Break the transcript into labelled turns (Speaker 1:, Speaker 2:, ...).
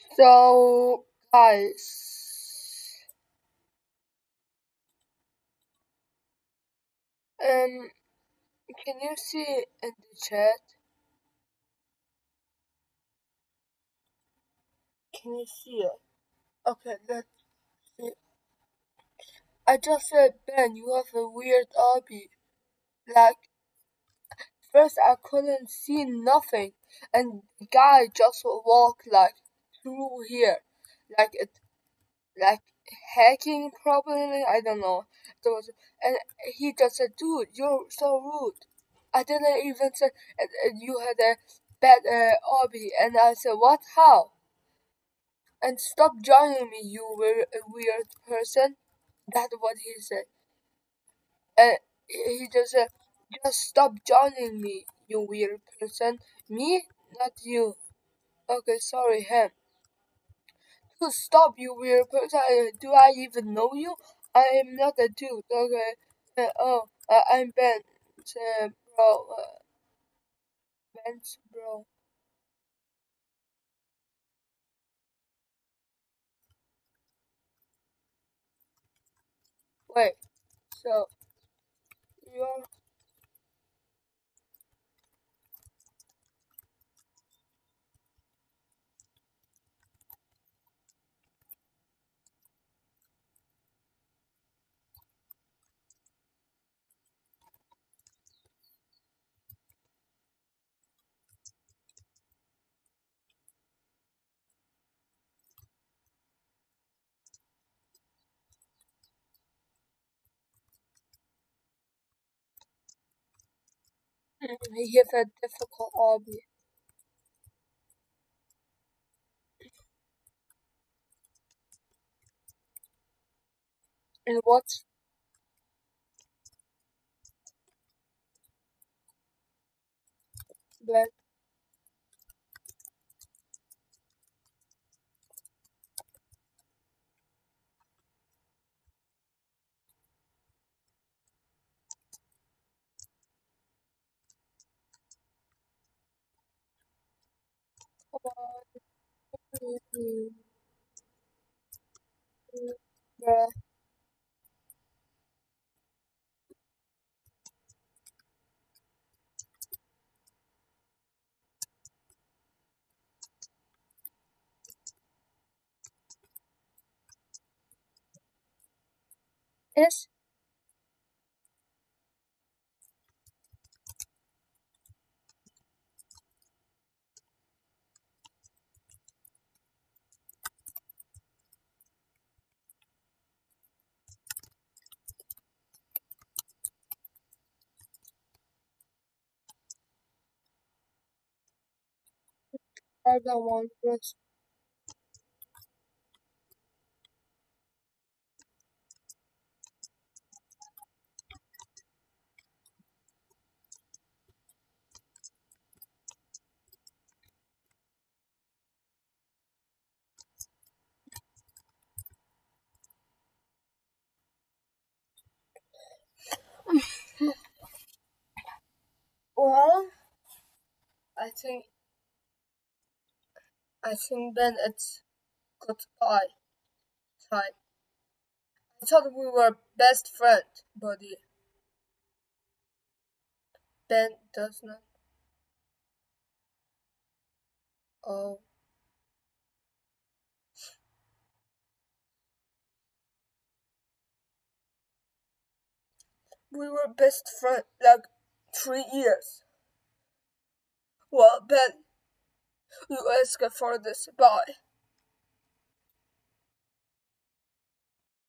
Speaker 1: So, guys, um, can you see in the chat? Can you see it? Okay, let's see. I just said, Ben, you have a weird hobby. Like, first I couldn't see nothing, and the guy just walked like through here, like it, like hacking probably. I don't know. There was, and he just said, "Dude, you're so rude." I didn't even say you had a bad hobby, and I said, "What? How?" And stop joining me, you weird person. That's what he said, and he just said, "Just stop joining me, you weird person." Me, not you. Okay, sorry, him. To stop, you weird person. Do I even know you? I am not a dude. Okay. I'm Ben. Bro. Ben's bro. Wait. So you're he have a difficult hobby. And what's Ben? Bruh. Yes. I don't want this. Well, I think Ben, it's goodbye time. I thought we were best friends, buddy. Ben does not. Oh, we were best friends like 3 years. Well, Ben, you asked for this. Bye.